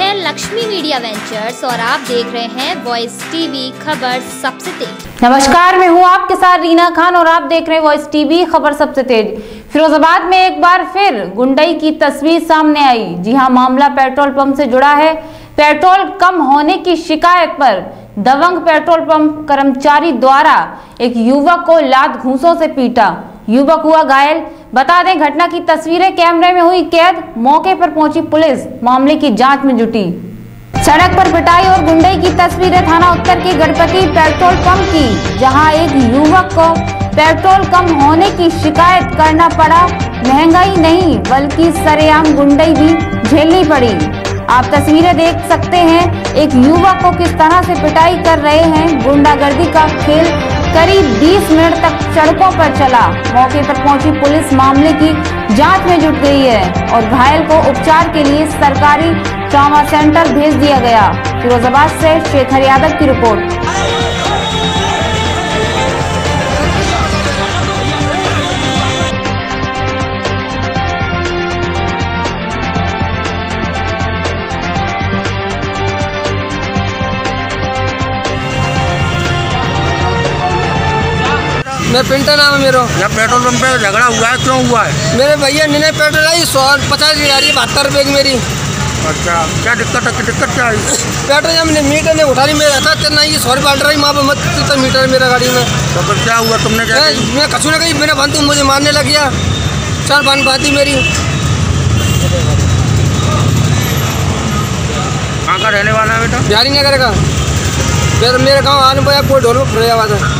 मैं Lakshmi media ventures और आप देख रहे हैं वॉइस टीवी खबर सबसे तेज। नमस्कार, मैं हूं आपके साथ रीना खान और आप देख रहे हैं वॉइस टीवी खबर सबसे तेज। फिरोजाबाद में एक बार फिर गुंडई की तस्वीर सामने आई। जी हां, मामला पेट्रोल पंप से जुड़ा है। पेट्रोल कम होने की शिकायत पर दबंग पेट्रोल पंप कर्मचारी द्वारा एक युवक को लात घूंसों से पीटा, युवक हुआ घायल। बता दें, घटना की तस्वीरें कैमरे में हुई कैद। मौके पर पहुंची पुलिस मामले की जांच में जुटी। सड़क पर पिटाई और गुंडई की तस्वीरें थाना उत्तर के गणपति पेट्रोल पंप की, जहां एक युवक को पेट्रोल कम होने की शिकायत करना पड़ा। महंगाई नहीं बल्कि सरेआम गुंडई भी झेलनी पड़ी। आप तस्वीरें देख सकते हैं, एक युवक को किस तरह से पिटाई कर रहे हैं। गुंडागर्दी का खेल करीब 20 मिनट तक सड़कों पर चला। मौके पर पहुंची पुलिस मामले की जांच में जुट गई है और घायल को उपचार के लिए सरकारी ट्रॉमा सेंटर भेज दिया गया। फिरोजाबाद से शेखर यादव की रिपोर्ट। मैं पिंटर नाम है मेरा। यहाँ पेट्रोल पंप पे झगड़ा हुआ है, क्यों हुआ है? मेरे भैया ने पेट्रोल आई 150 की गाड़ी 72 रुपये की मेरी। अच्छा, क्या दिक्कत है? दिक्कत क्या आई? पेट्रोल जब मैंने मीटर ने उठा ली, मेरा था चलना ये 100 रुपये रही वहाँ पर मत कितना मीटर है मेरा गाड़ी में। तो फिर क्या हुआ? तुमने क्या? मैं कछू ने कही, मेरा बंधु मुझे मारने लग गया। 4 बान बाती मेरी। कहाँ का रहने वाला है बेटा? बिहारी नगर का। मेरे गाँव आने पर कोई ढोल में फुराया हुआ था।